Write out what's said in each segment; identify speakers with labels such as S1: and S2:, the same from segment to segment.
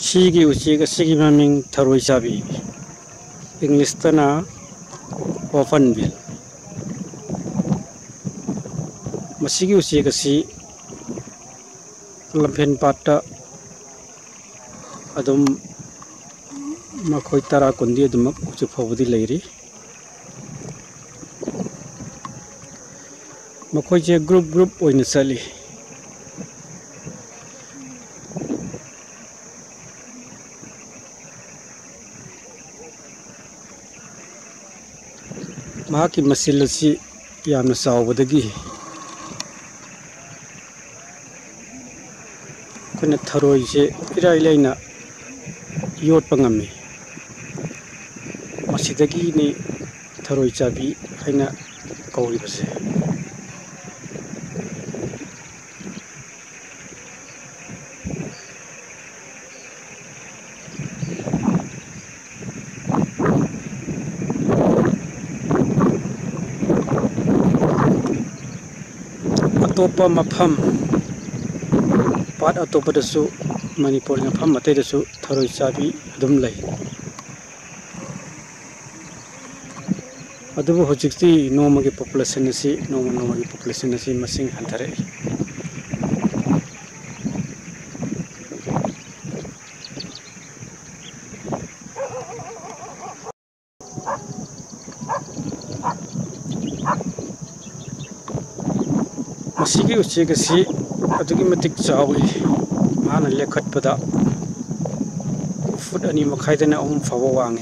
S1: Sigi uci sigi maming tharoi sabi English tana orphanville masigi uci si lampen patta adum makhoi tara kundi adum uci phobudi leiri makhoi je group oina sali mahaki masil asi yamna sawbadagi kuna tharoi je irai laina yot pangami masidagi ni tharoi chabi haina kauri base atopa mafam pat atopa dasu Manipur mafam matai dasu tharoi chabi adum lai adubu hojikti nomagi population asi nomagi population asi masing hanthare masigi uci si adugi matik chawi mana lekhat pada food ani makhaidana fawa wangi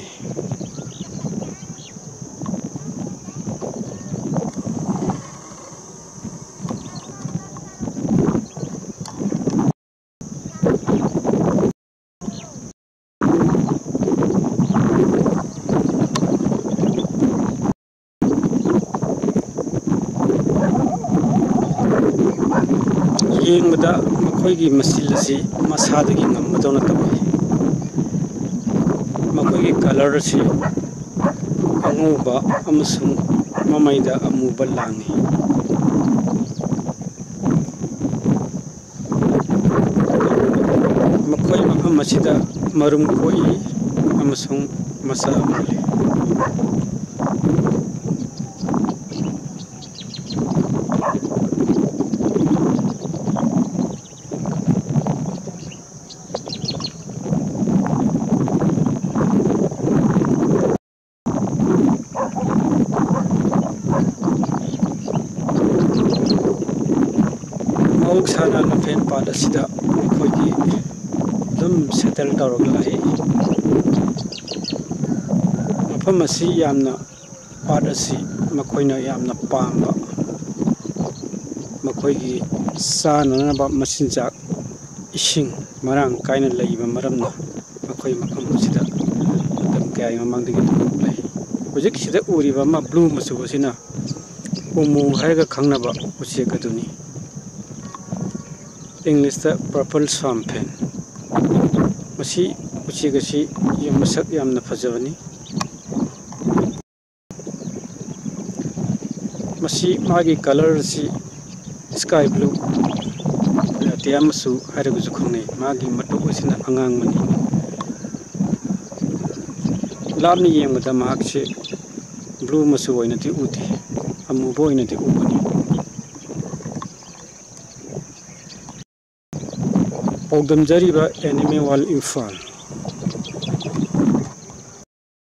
S1: yengda makhoi masil si masadagi ngamadona tabai makhoi color si anguba amasung mamaida amuba langi makhoi mafam masida marum koi amasung masa amuli sana lampen pada sida khoi dum settle tawrog lai mafam asi yamna pada si makhoina yamna pamba makhoi gi sana ba masinjak ising marang kaina leiba maramna makhoi mafam sida dum kai mamang digi lai hojik sida uriba ma blue masu sina umu haiga khangnaba uci kaduni English the purple swamp pen masi uci gasi yamasak yamna fajabani masi magi color si sky blue tiamasu haraguju khongne magi matu usina angang mani lamni yengda mahakse blue masu oina ti uti amu boina ti ubani Pogdam jariba anime wal infal